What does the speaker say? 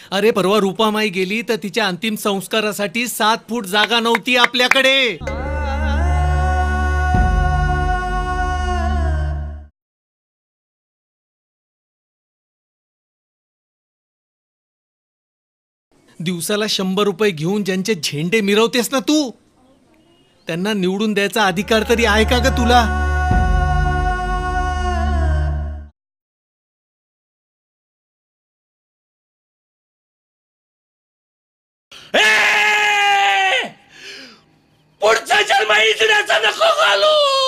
अरे परवा रूपामाई गेली तर तिच्या अंतिम संस्कारासाठी 7 फूट जागा नव्हती आपल्याकडे. दिवसाला 100 रुपये घेऊन ज्यांचे झेंडे मिरवतेस ना तू, त्यांना निवडून द्यायचा अधिकार तरी आहे का ग तुला? पुढचा जन्म इजण्याचा नको घालू.